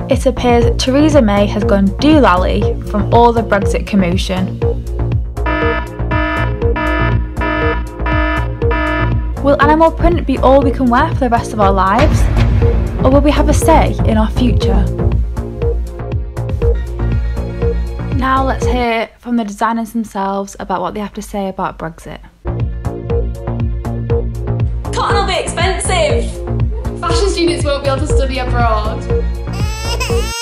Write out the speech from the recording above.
It appears Theresa May has gone doolally from all the Brexit commotion. Will animal print be all we can wear for the rest of our lives? Or will we have a say in our future? Now let's hear from the designers themselves about what they have to say about Brexit. Cotton will be expensive! Fashion students won't be able to study abroad.